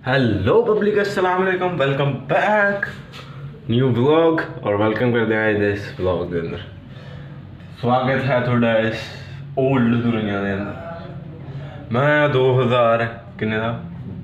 Hello public, अस्सलाम वालेकुम, welcome back new vlog और वेलकम करते हैं इस व्लॉग के अंदर। स्वागत है थोड़ा इस ओल्ड दुनिया के अंदर। मैं 2000 किन्ने दा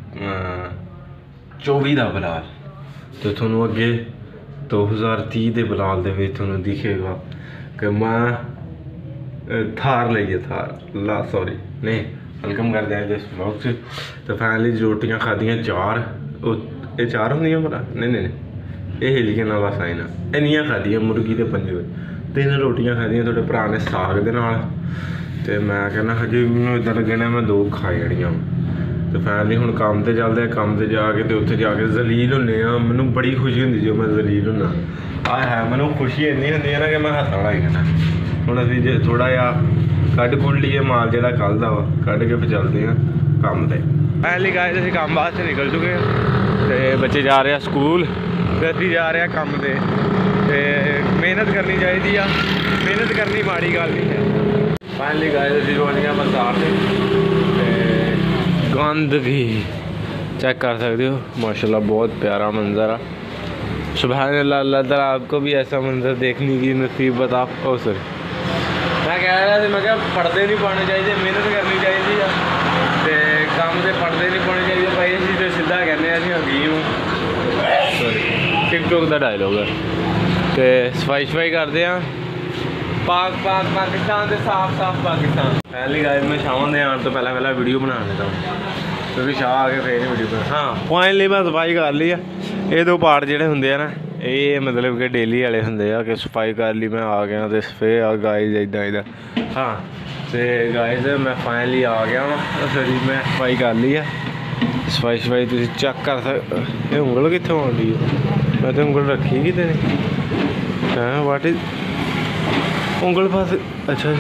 24 का बिलाल, तो थोनों अगे 2030 के बिलाल दे विच थोनों दिखेगा कि मैं थार लईए थार सॉरी नहीं वेलकम करते हैं इस ब्लॉग से। तो फाइनली रोटियां खादियां चार, ये चार होंदियां भला नहीं ये हिलियन वाला साइन है। इन्नियां खादियां मुर्गी ते पंजे 3 रोटियां खादियां थोड़े भरा ने साग दे नाल, ते मैं कहना हजे मैनूं इदां लग्गना मैं 2 खा जानियां। तो फाइनली हुण काम ते चलदे, काम ते जाके ते उत्थे जाके जलील होने आ। मैनूं बड़ी खुशी होंदी जो मैं जलील होना। आए है मैनूं खुशी इन्नी होंदी है ना कि मैं हत्थ लाई जाना। हुण असीं जे थोड़ा जिहा कड्ढ कुढ़ लीए माल जिहड़ा कल दा वा, कड्ढ के फिर चलते हैं काम ते। फाइनली गाइस असीं काम वास्ते निकल चुके हैं ते बच्चे जा रहे हैं स्कूल ते असीं जा रहे हैं काम ते। मेहनत करनी चाहिए आ, मेहनत करनी माड़ी गल नहीं है। फाइनली गाइस असीं पहुंच गए बरसात ते गंदगी चेक कर सकते हो, माशाल्लाह बहुत प्यारा मंजर है। सुभान अल्लाह, अल्लाह ताला आपको भी ऐसा मंजर देखने की नसीब बता। ओ सॉरी मैं कह रहा था, मैं क्या पढ़ते नहीं पाने चाहिए, मेहनत करनी चाहिए तो काम से पढ़ते नहीं पाने चाहिए भाई। असीं तो सीधा कहने हकीम सॉरी टिकटॉक का डायलॉग है। तो सफाई करते हैं पाकिस्तान से साफ पाकिस्तान। पहली गाइस मैं शाम के आने तो पहला वीडियो बना लेता हूँ, क्योंकि शाह आके फिर वीडियो बना। हाँ फाइनली मैं सफाई कर ली है। ये 2 पार्ट जोड़े होंगे ना, ये मतलब कि डेली वाले होंगे कि सफाई कर ली मैं आ गया तो फिर गाइस इदा। हाँ तो गाइस मैं फाइनली आ गया वहाँ, सॉरी मैं सफाई कर ली है। सफाई तुम चेक कर सकते। ये उंगल कितों आँदी है, मैं तो उंगल रखी कि नहीं। हाँ वाट इज उंगल पास, अच्छा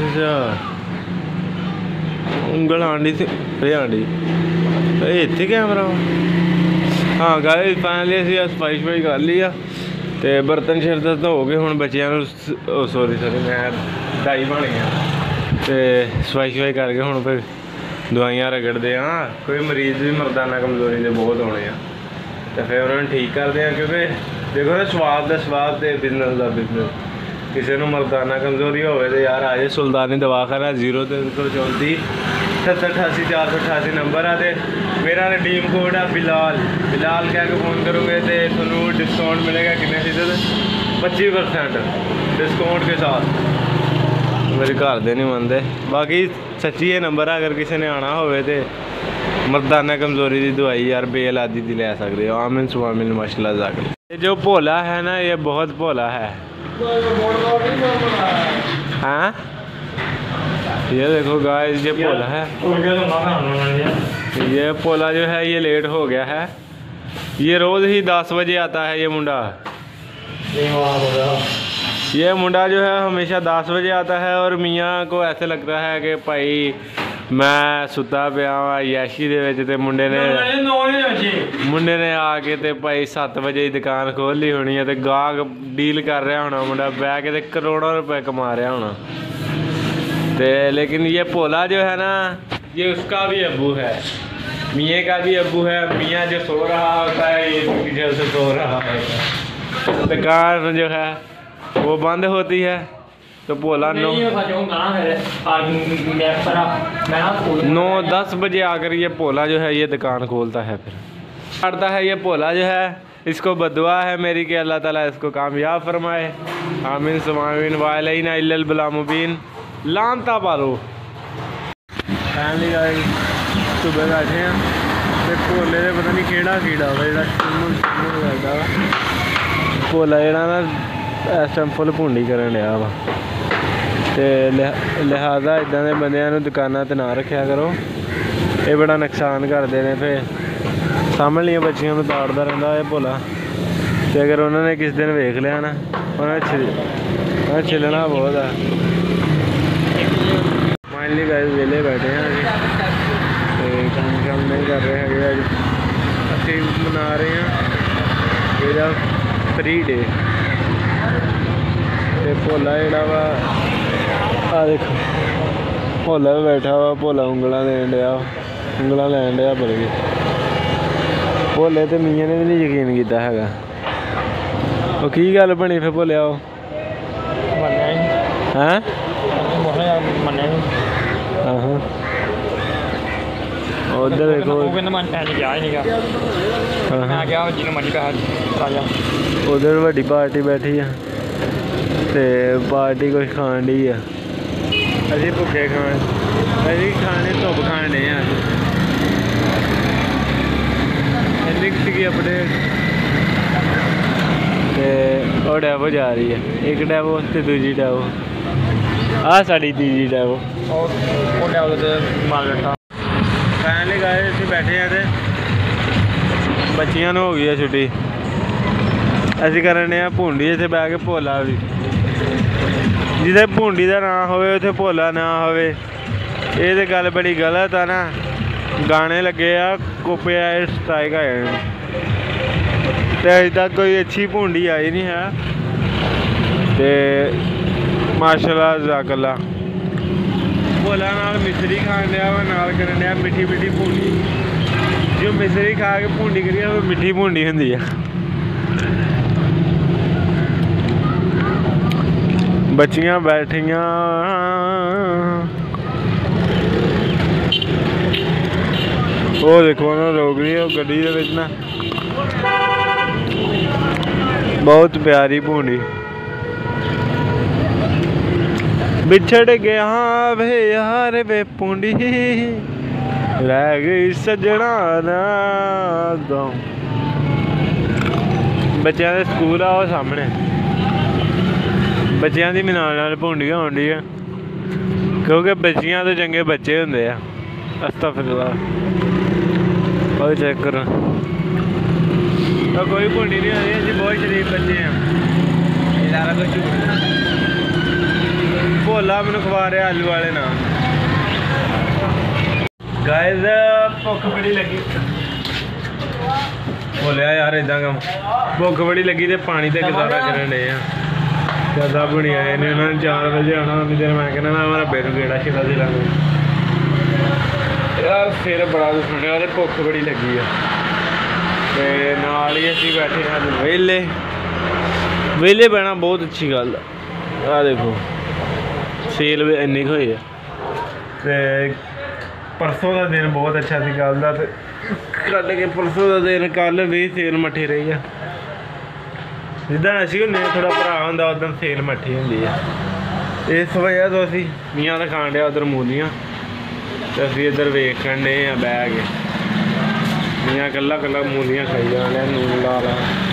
उंगल आँडी से आँडी ये इतने कैमरा। हाँ गाइस फाइनली असीं सफाई कर ली आ ते बर्तन शर्तन धो के हुण बच्चियां सॉरी मैं दाई बन गया। तो सफाई करके हुण फिर दवाइयां रगड़ते हाँ। कोई मरीज़ भी मर्दाना कमजोरी के बहुत होने आ, तो फिर उन्होंने ठीक करते हैं। क्योंकि देखो ना स्वाब तो बिजनेस का बिजनेस। किसी को मर्दाना कमजोरी हो तो यार आ जाए सुल्तानी दवाखाना 0334 7088 488 नंबर है। तो मेरा रिडीम कोड है बिलाल कह के फ़ोन करोगे तो थोड़ा डिस्काउंट मिलेगा। कितने फीसद? 25% डिस्काउंट के साथ। मेरे घर दे नहीं मनते, बाकी सच्ची ये नंबर है। अगर किसी ने आना हो तो मर्दाना कमजोरी की दवाई यार बेलादी दी ले सकते हो। आमिन सुआमिन माशाल्लाह जाकर। ये जो भोला है ना, ये बहुत भोला है। हाँ ये देखो गाइस, ये पोला है। ये पोला जो है ये लेट हो गया है। ये रोज़ ही 10 बजे आता है। ये मुंडा जो है हमेशा 10 बजे आता है। और मियाँ को ऐसे लगता है कि भाई मैं सुता पिया वा यैशी दे मुंडे ने आके ते भाई 7 बजे ही दुकान खोल ली होनी है। तो गाहक डील कर रहा होना मुंडा, बह के करोड़ों रुपए कमा रहा होना। तो लेकिन ये पोला जो है ना, ये उसका भी अब्बू है, मियाँ का भी अब्बू है। मियाँ जो सो रहा होता है ये पीछे से सो रहा होता है। दुकान जो है वो बंद होती है। तो पोला 9-10 बजे आकर ये पोला जो है ये दुकान खोलता है। फिर करता है ये पोला जो है। इसको बदुआ है मेरी कि अल्लाह ताला इसको कामयाब फरमाए। आमीन सुमामीन वालैना इल्लल बला मुबीन लानता पालो। फैमिली गाइस सुबह बैठे हैं तो भोले दे पता नहीं केड़ा कीड़ा वा जेह्ड़ा करदा वा। भोला जेह्ड़ा ना इस टाइम फुल भुंडी करन डया वा। ते लिहाजा इदां दे बंदियां नूं दुकानां ते ना रखिया करो, ये बड़ा नुकसान करते हैं। फिर सामने लिया बच्चियों को ताड़दा रहिंदा है भोला। तो अगर उन्होंने किस दिन वेख लिया ना, उन्हें छिलना बहुत है। फाइनली गाइस वेले बैठे हैं, काम नहीं कर रहे हैं। अभी मना रहे हैं मेरा फ्री डे। तो भोला जोड़ा वा आ देखो, भोला भी बैठा वा। भोला उंगल देन डया, उंगल लैन डया बड़ी। भोले तो मियाँ ने भी नहीं यकीन किया है। वो की गल बनी फिर भोलिया वो हैं उधर देखो उधर वड्डी पार्टी बैठी है ते पार्टी कुछ खान डी है। अभी भुखे अभी खाने धुप खान डे अपडेट तो डैवो जा रही है। एक डैवो तो दूजी डैवो आ साड़ी तीजी डैवो फैमिली गाय इतने बैठे हैं तो बच्चियां हो गई है छुट्टी। असी करने भूंडी इतने बह के भोला भी जिसे भूंडी का ना हो भोला ना हो। ये तो गल बड़ी गलत है ना। गाने लगे आ कॉपीराइट स्ट्राइक आए तो अभी तक कोई अच्छी भूंडी आई नहीं है। तो माशाल्लाह जज़ाकल्लाह भोला नाल मिसरी खान दिया वा नाल करन दिया मिठी मिठी भूंडी। जो मिसरी खा के भूंडी करिए वो मिठी भूंडी होंदी है। बच्चियां बैठियां वो देखो ना रोक रही है गड्डी दे विच ना बहुत प्यारी भूंडी। बिछड़ गया वे यार वे पूंडी रह गई सजना ना गाँव। बच्चों के स्कूल आओ सामने बच्चों की नाल भूंडी आउंडी है क्योंकि बच्चियां तो चंगे बच्चे होंदे आ। अस्तगफिरुल्लाह और चेक करो तो कोई भूंडी नहीं आ रही जी। बहुत शरीफ बच्चे हैं। भोला मैंने खवा रहा आलू वाले नान। गाइस भुख बड़ी लगी बोलिया यार इदा कम भुख बड़ी लगी तो पानी तो गुजारा करन डे ज़्यादा बनी आए ने उन्होंने 4 बजे आना। उन्नी देर मैं कहना हमारा बेर गेड़ा शिला दिला यार सिर बड़ा दुखन डा भुख बड़ी लगी है। तो नाल ही असीं बैठे हैं वेले वेले बहना बहुत अच्छी गल आ। देखो सेल भी इन्नी हुई है। तो परसों का दिन बहुत अच्छा सी कल का तो कल के परसों का दिन कल भी सेल मठी रही है। जिदा असी होंगे थोड़ा भरा होंगे उदम सेल मठी होंगी है। इस वजह तो असी मियाँ का खान दिया उधर मूलियाँ तो असी इधर वेखन डे बह के मियाँ कला कला मूलियाँ खाई जान लिया नून ला ला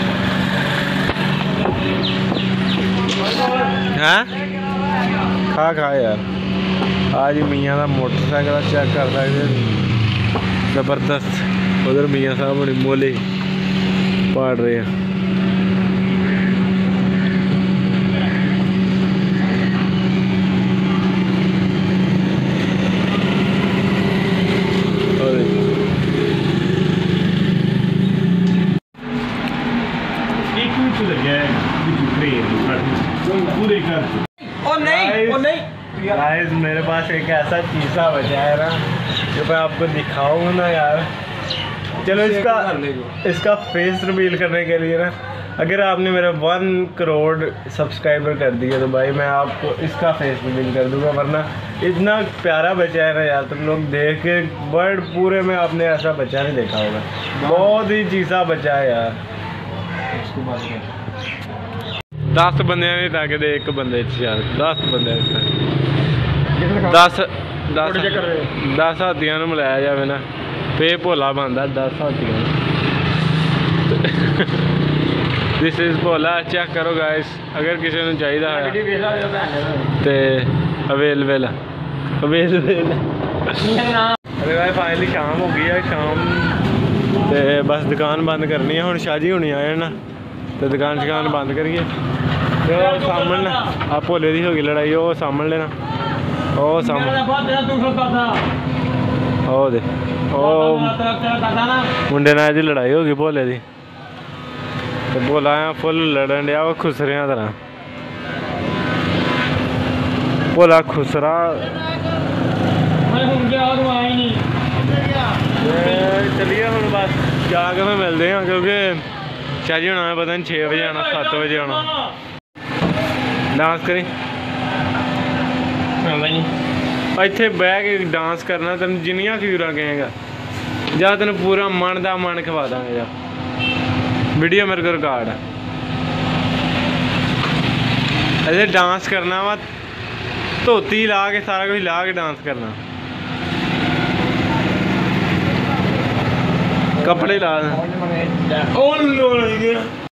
हैं खा यार। आज मियाँ का मोटरसाइकिल चेक कर सकते जबरदस्त। उधर मियाँ साहब बड़ी मोली पाड़ रहे हैं। गाइस मेरे पास एक ऐसा चीज़ा बचा है ना जो मैं आपको दिखाऊंगा ना यार। चलो इसका फेस रिवील करने के लिए ना अगर आपने मेरा 1 करोड़ सब्सक्राइबर कर दिए तो भाई मैं आपको इसका फेस रिवील कर दूंगा। वरना इतना प्यारा बच्चा है ना यार तुम लोग देख के वर्ल्ड पूरे में आपने ऐसा बच्चा नहीं देखा होगा। बहुत ही चीज़ा बच्चा है यार। 10 बंदे नहीं ताकि दे एक बंदे 10 बंदे 10 हाथियों मिलाया जाए ना पे भोला बनता 10 हाथियों। दिस इज भोला चेक करो गाइस अगर किसी ने चाहिए है तो अवेलेबल अरे भाई फाइनली शाम हो गई है। शाम तो बस दुकान बंद करनी है। हम शाह जी होनी आए ना तो दुकान शकान बंद करिए। तो सामन आप भोले की होगी लड़ाई वो सामन लेना ओ सामन मुंडे नाल दी लड़ाई होगी भोले की। तो भोला फुल लड़न दिया वो खुसरिया तरह। भोला खुसरा चलिए हम बस जाके फिर मिलते हैं क्योंकि शाह होना पता नहीं 6 बजे आना 7 बजे आना। डांस करी इत्थे बह के डांस करना तेन जिन्नियां खजूरां कहेगा जा तेन पूरा मन का मन खवा देंगे जा। वीडियो मेरे को रिकॉर्ड है। अरे डांस करना वा धोती ला के सारा कुछ ला के डांस करना कपड़े ला